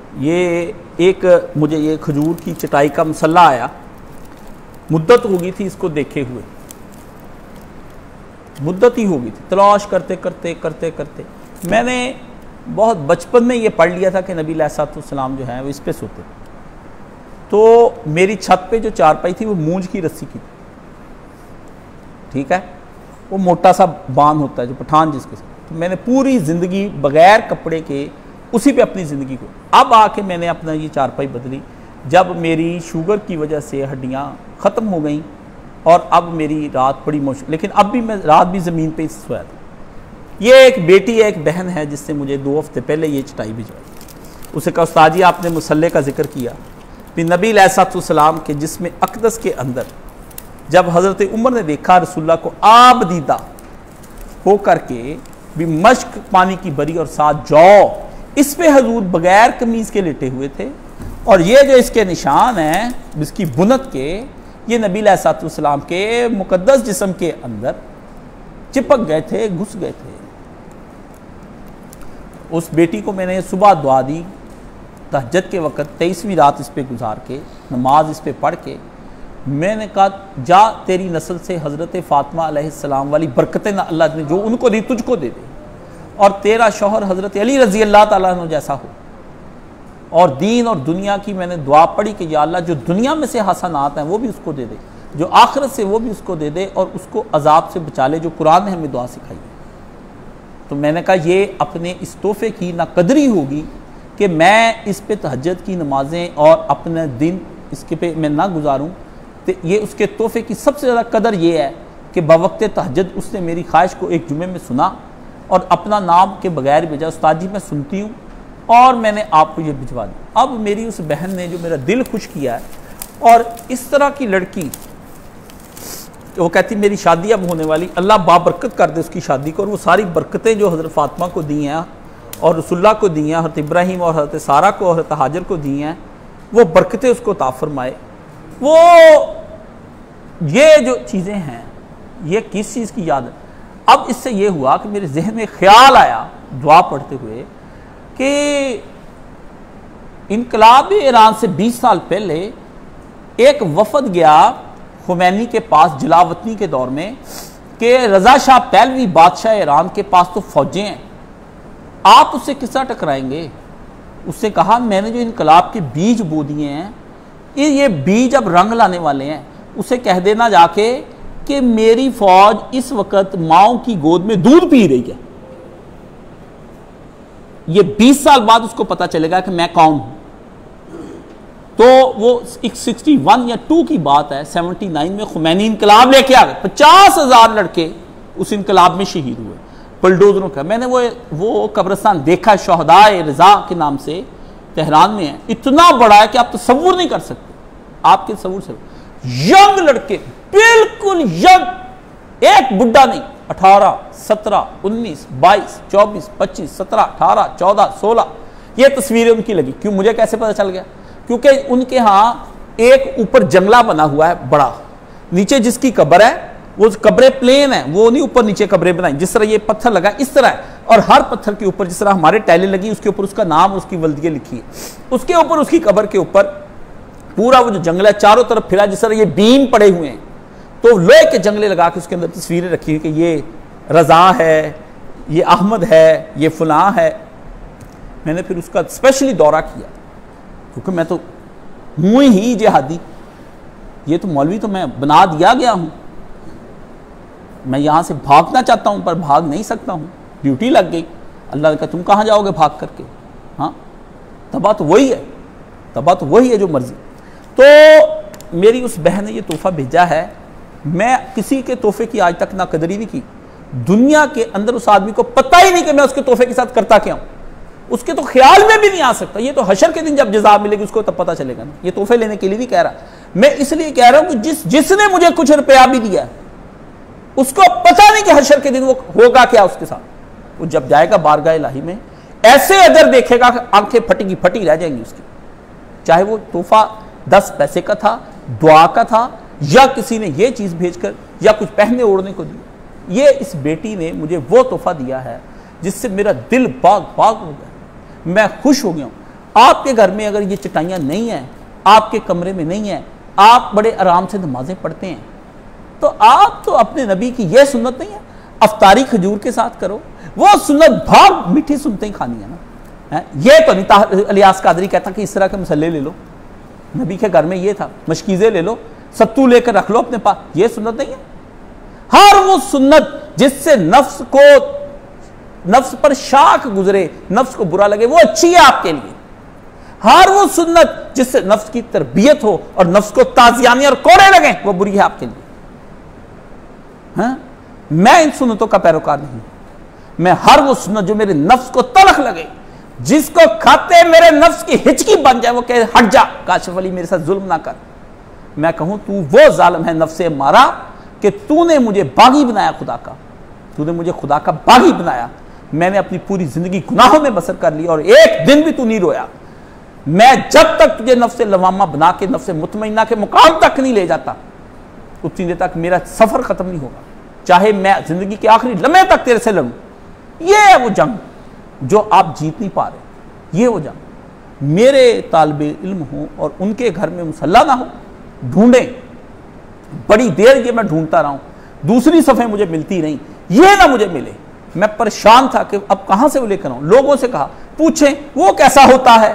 ये एक मुझे ये खजूर की चटाई का मसला आया, मुद्दत हो गई थी इसको देखे हुए, मुद्दत ही हो गई थी, तलाश करते करते करते करते मैंने बहुत बचपन में ये पढ़ लिया था कि नबी अलैहिस्सलाम जो है वो इस पे सोते। तो मेरी छत पे जो चारपाई थी वो मूंज की रस्सी की थी, ठीक है, वो मोटा सा बांध होता है जो पठान जिसके साथ। तो मैंने पूरी ज़िंदगी बग़ैर कपड़े के उसी पे अपनी ज़िंदगी को, अब आके मैंने अपना ये चारपाई बदली जब मेरी शुगर की वजह से हड्डियाँ ख़त्म हो गई और अब मेरी रात बड़ी मुश्किल, लेकिन अब भी मैं रात भी ज़मीन पे ही सोया था। ये एक बेटी है, एक बहन है जिससे मुझे 2 हफ्ते पहले ये चटाई भिजवाई। उसे कहा उस्ताद जी आपने मुसल्ले का जिक्र किया, फिर नबी अलैहिस्सलाम के जिस्म अक़दस के अंदर जब हज़रत उमर ने देखा रसूलुल्लाह को आबदीदा हो करके भी मश्क पानी की बरी और साथ जौ, इस पे हजूर बगैर कमीज़ के लेटे हुए थे और ये जो इसके निशान हैं इसकी बुनत के, ये नबी अलैहिस्सलाम के मुक़द्दस जिस्म के अंदर चिपक गए थे, घुस गए थे। उस बेटी को मैंने सुबह दुआ दी, तहज्जुद के वक़्त 23वीं रात इस पे गुजार के, नमाज इस पे पढ़ के मैंने कहा जा तेरी नस्ल से हज़रत फ़ातिमा अलैहिस्सलाम वाली बरकतें ना अल्लाह ने जो उनको दी तुझको दे दे, और तेरा शौहर हज़रत अली रज़ी अल्लाह ताला अन्हु जैसा हो, और दीन और दुनिया की मैंने दुआ पढ़ी कि या अल्लाह जो दुनिया में से हसनात हैं वो भी उसको दे दे, जो आखिरत से वो भी उसको दे दे, और उसको अजाब से बचा ले जो कुरान ने हमें दुआ सिखाई है। तो मैंने कहा ये अपने इस तोहफे की ना कदरी होगी कि मैं इस पे तहज्जुद की नमाजें और अपने दिन इसके पे मैं ना गुजारूं, तो ये उसके तोहफे की सबसे ज़्यादा कदर ये है कि बवक्त तहज्जुद उसने मेरी ख्वाहिश को एक जुमे में सुना और अपना नाम के बगैर भेजा, उस्ताद जी मैं सुनती हूँ और मैंने आपको ये भिजवा दी। अब मेरी उस बहन ने जो मेरा दिल खुश किया है, और इस तरह की लड़की वो कहती मेरी शादी अब होने वाली, अल्लाह बाबरकत कर दे उसकी शादी को, और वो सारी बरकतें जो हज़रत फ़ातिमा को दी हैं और रसूलुल्लाह को दी हैं, हज़रत इब्राहीम और हज़रत सारा को, हज़रत हाजर को दी हैं, वो बरकतें उसको अता फरमाए। वो ये जो चीज़ें हैं ये किस चीज़ की याद है। अब इससे ये हुआ कि मेरे जहन में ख्याल आया दुआ पढ़ते हुए कि इनकलाब ईरान से 20 साल पहले एक वफद गया खुमैनी के पास जलावतनी के दौर में कि रज़ा शाह पहलवी बादशाह ईरान के पास तो फौजें हैं, आप उससे किससे टकराएंगे। उससे कहा मैंने जो इनकलाब के बीज बो दिए हैं ये बीज अब रंग लाने वाले हैं, उसे कह देना जाके कि मेरी फौज इस वक्त माओ की गोद में दूध पी रही है। ये 20 साल बाद उसको पता चलेगा कि मैं कौन हूं। तो वो 61 या 2 की बात है, 79 में खुमैनी इनकलाब लेके आ गए, 50,000 लड़के उस इनकलाब में शहीद हुए बुलडोजरों का। मैंने वो कब्रिस्तान देखा, शहदाए रजा के नाम से तेहरान में है, इतना बड़ा है कि आप तसव्वुर नहीं कर सकते, आपके तसव्वुर से यंग लड़के, बिल्कुल यंग, एक बुढ़ा नहीं, 18, 17, 19, 22, 24, 25, 17, 18, 14, 16 ये तस्वीरें उनकी लगी। क्यों, मुझे कैसे पता चल गया? क्योंकि उनके यहाँ एक ऊपर जंगला बना हुआ है बड़ा, नीचे जिसकी कब्र है वो कब्रें प्लेन है, वो नहीं ऊपर नीचे कब्रें बनाई, जिस तरह ये पत्थर लगा इस तरह है, और हर पत्थर के ऊपर जिस तरह हमारे टाइलें लगी उसके ऊपर उसका नाम उसकी वल्दियत लिखी है, उसके ऊपर उसकी कब्र के ऊपर पूरा वो जो जंगल है चारों तरफ फिरा, जिस तरह ये बीम पड़े हुए हैं, तो लोहे के जंगले लगा के उसके अंदर तस्वीरें रखी हुई कि ये रजा है, ये अहमद है, ये फलां है। मैंने फिर उसका स्पेशली दौरा किया क्योंकि मैं तो हूँ ही जिहादी, ये तो मौलवी तो मैं बना दिया गया हूँ, मैं यहाँ से भागना चाहता हूँ पर भाग नहीं सकता हूँ, ड्यूटी लग गई। अल्लाह का तुम कहाँ जाओगे भाग करके, हाँ तबा तो वही है, तबा तो वही है जो मर्जी। तो मेरी उस बहन ने ये तोहफा भेजा है, मैं किसी के तोहफे की आज तक ना कदरी नहीं की, दुनिया के अंदर उस आदमी को पता ही नहीं कि मैं उसके तोहफे के साथ करता क्या हूँ, उसके तो ख्याल में भी नहीं आ सकता। ये तो हशर के दिन जब जज़ा मिलेगी उसको तब पता चलेगा ना। ये तोहफे लेने के लिए नहीं कह रहा, मैं इसलिए कह रहा हूं कि जिसने मुझे कुछ रुपया भी दिया उसको पता नहीं कि हशर के दिन वो होगा क्या उसके साथ। वो जब जाएगा बारगाह इलाही में ऐसे अगर देखेगा आंखें फटी की फटी रह जाएंगी उसकी, चाहे वो तोहफा 10 पैसे का था, दुआ का था, या किसी ने ये चीज भेजकर या कुछ पहनने ओढ़ने को दिया। ये इस बेटी ने मुझे वो तोहफा दिया है जिससे मेरा दिल बाग बाग हो गया, मैं खुश हो गया हूं। आपके घर में अगर ये चटाइयाँ नहीं हैं, आपके कमरे में नहीं है, आप बड़े आराम से नमाजें पढ़ते हैं, तो आप तो अपने नबी की यह सुन्नत नहीं है अफ्तारी खजूर के साथ करो, वो सुन्नत भाग मीठी सुनते ही खानी है ना। ये तो नहीं इलियास कादरी कहता कि इस तरह के मसले ले लो, नबी के घर में ये था, मशकीज़े ले लो, सत्तू लेकर रख लो अपने पास, ये सुन्नत नहीं है। हर वो सुन्नत जिससे नफ्स पर शाख गुजरे, नफ्स को बुरा लगे, वो अच्छी है आपके लिए। हर वो सुन्नत जिससे नफ्स की तरबियत हो और नफ्स को ताजियानी और कोड़े लगे, वो बुरी है आपके लिए। हाँ? मैं इन सुन्नतों का पैरोकार नहीं, मैं हर वो सुन्नत जो मेरे नफ्स को तलख लगे, जिसको खाते मेरे नफ्स की हिचकी बन जाए, वो कहे हट जा काशिफ अली मेरे साथ जुल्म ना कर, मैं कहूं तू वो जालिम है नफ्से मारा कि तूने मुझे बागी बनाया, खुदा का, तूने मुझे खुदा का बागी बनाया, मैंने अपनी पूरी जिंदगी गुनाहों में बसर कर ली और एक दिन भी तू नहीं रोया। मैं जब तक तुझे नफ्से लवामा बना के नफ्से मुतमइन्ना के मुकाम तक नहीं ले जाता, उतनी देर तक मेरा सफर खत्म नहीं होगा, चाहे मैं जिंदगी के आखिरी लम्हे तक तेरे से लड़ूं। ये है वो जंग जो आप जीत नहीं पा रहे, ये वो जंग। मेरे तालिबे इल्म हो और उनके घर में मुसल्ला ना हो, ढूंढें, बड़ी देर ये मैं ढूंढता रहा हूं, दूसरी सफ़े मुझे मिलती नहीं, ये ना मुझे मिले, मैं परेशान था कि अब कहां से वो लेकर आऊं। लोगों से कहा पूछें वो कैसा होता है,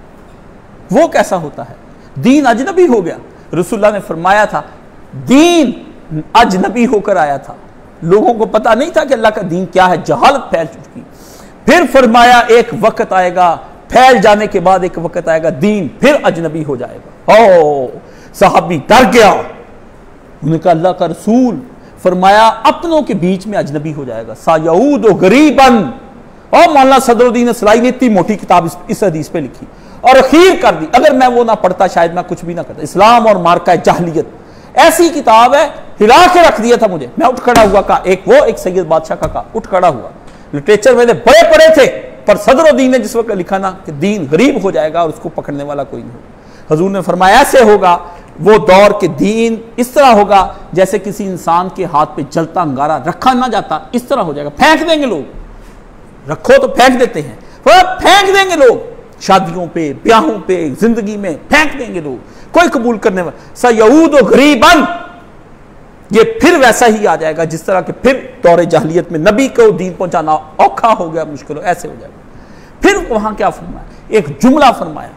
वो कैसा होता है, दीन अजनबी हो गया। रसूलुल्लाह ने फरमाया था दीन अजनबी होकर आया था, लोगों को पता नहीं था कि अल्लाह का दीन क्या है, जहालत फैल चुकी। फिर फरमाया एक वक्त आएगा, फैल जाने के बाद एक वक्त आएगा दीन फिर अजनबी हो जाएगा। ओ सहाबी डर गया, उन्होंने कहा अल्लाह का रसूल, फरमाया अपनों के बीच में अजनबी हो जाएगा, सायऊद गरीबन। और मौलाना सदरुद्दीन असलाई ने इतनी मोटी किताब इस हदीस पे लिखी और अखीर कर दी, अगर मैं वो ना पढ़ता शायद मैं कुछ भी ना करता। इस्लाम और मार्का जहलियत ऐसी किताब है, हिला के रख दिया था मुझे। मैं उठ खड़ा हुआ, कहा एक सैयद बादशाह का कहा, उठ खड़ा हुआ। लिटरेचर मैंने बड़े पढ़े थे, पर सदरुद्दीन ने जिस वक्त लिखा ना कि दीन गरीब हो जाएगा और उसको पकड़ने वाला कोई नहीं होगा, हजूर ने फरमाया ऐसे होगा वो दौर के दीन इस तरह होगा जैसे किसी इंसान के हाथ पे जलता अंगारा रखा ना जाता, इस तरह हो जाएगा। फेंक देंगे लोग, रखो तो फेंक देते हैं, फेंक देंगे लोग, शादियों पे, ब्याहों पे, जिंदगी में फेंक देंगे लोग, कोई कबूल करने वाला। सयऊद गरीबन, ये फिर वैसा ही आ जाएगा जिस तरह के फिर दौरे जहलियत में नबी को दीन पहुंचाना औखा हो गया, मुश्किल हो, ऐसे हो जाएगा। फिर वहां क्या फरमाया, एक जुमला फरमाया,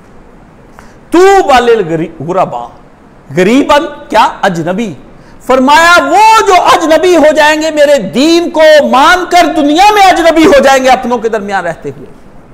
तू वालिल गुरबा, गरीबन क्या अजनबी, फरमाया वो जो अजनबी हो जाएंगे मेरे दीन को मानकर दुनिया में अजनबी हो जाएंगे अपनों के दरमियान रहते हुए।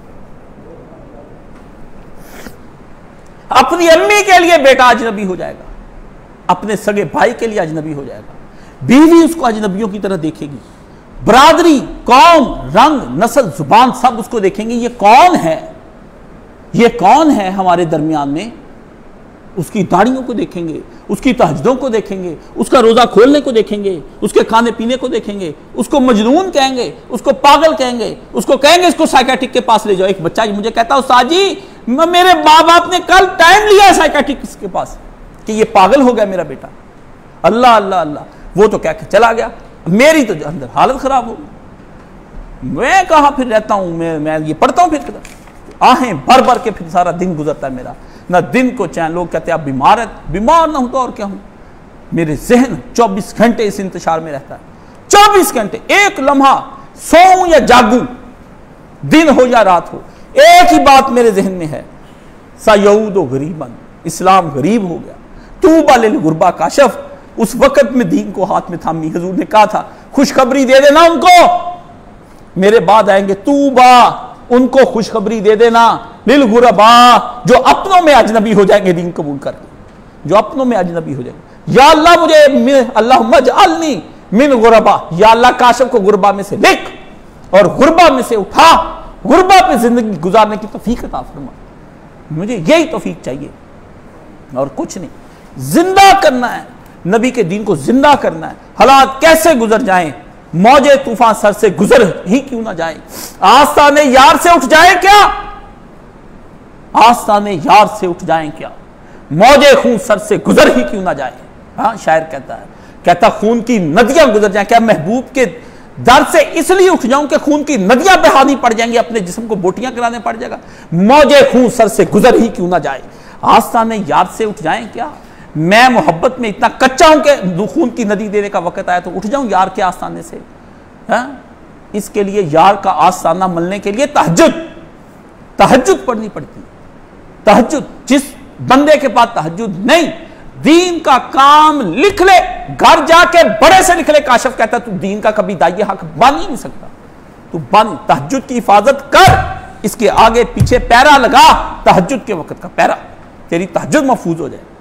अपनी अम्मी के लिए बेटा अजनबी हो जाएगा, अपने सगे भाई के लिए अजनबी हो जाएगा, बीवी उसको अजनबियों की तरह देखेगी, बरादरी, कौम, रंग, नस्ल, जुबान सब उसको देखेंगे, ये कौन है, ये कौन है हमारे दरमियान में। उसकी दाढ़ियों को देखेंगे, उसकी तहज्जुदों को देखेंगे, उसका रोजा खोलने को देखेंगे, उसके खाने पीने को देखेंगे, उसको मजनून कहेंगे, उसको पागल कहेंगे, उसको कहेंगे इसको साइकियाट्रिक के पास ले जाओ। एक बच्चा मुझे कहता उस्ताद जी मेरे माँ बाप ने कल टाइम लिया साइकियाट्रिस्ट के पास कि ये पागल हो गया मेरा बेटा। अल्लाह अल्लाह अल्लाह, वो तो कह के चला गया, मेरी तो अंदर हालत खराब हो गई। मैं कहाँ फिर रहता हूँ, मैं ये पढ़ता हूँ, फिर आहें भर भर के फिर सारा दिन गुजरता है मेरा, ना दिन को चैन। लोग कहते हैं आप बीमार है, बीमार ना हूं तो और क्या हूं। मेरे जहन 24 घंटे इस इंतजार में रहता है, 24 घंटे, एक लम्हा सोऊं या जागूं, दिन हो या रात हो, एक ही बात मेरे जहन में है, सयऊद गरीबन, इस्लाम गरीब हो गया। तूबा लिल गुरबा काशफ, उस वक्त में दीन को हाथ में थामी हजूर ने कहा था खुशखबरी दे देना उनको, मेरे बाद आएंगे, तूबा उनको खुशखबरी दे देना, लिल गुरबा जो अपनों में अजनबी हो जाएंगे दीन कबूल करके, जो अपनों में अजनबी हो जाएंगे। या अल्लाह मुझे अल्लाहुम्मा जअलनी मिन गुरबा, या अल्लाह काशिफ को गुरबा में से लिख और गुरबा में से उठा, गुरबा पे जिंदगी गुजारने की तौफीक अता फरमा। मुझे यही तौफीक चाहिए और कुछ नहीं। जिंदा करना है, नबी के दीन को जिंदा करना है। हालात कैसे गुजर जाएं, मौजे तूफान सर से गुजर ही क्यों ना जाए, आस्ताने यार से उठ जाए क्या, आस्ताने यार से उठ जाए क्या, मौजे खून सर से गुजर ही क्यों ना जाए। हाँ शायर कहता है, कहता खून की नदियां गुजर जाए क्या, महबूब के दर्द से इसलिए उठ जाऊं कि खून की नदियां बहानी पड़ जाएंगी, अपने जिस्म को बोटियां कराने पड़ जाएगा, मौजे खून सर से गुजर ही क्यों ना जाए। आस्ताने यार से उठ जाएं क्या? मैं मोहब्बत में इतना कच्चा हूं कि खून की नदी देने का वक्त आया तो उठ जाऊं यार के आस्ताने से। इसके लिए यार का आस्ताना मिलने के लिए तहज्जुद पढ़नी पड़ती है। तहज्जुद, जिस बंदे के पास तहज्जुद नहीं, दीन का काम लिख ले, घर जाके बड़े से लिख ले। काशिफ कहता तू दीन का कभी दाइये हक बन ही नहीं सकता, तू बन। तहज्जुद की हिफाजत कर, इसके आगे पीछे पैरा लगा, तहज्जुद के वक्त का पैरा, तेरी तहज्जुद महफूज हो जाए।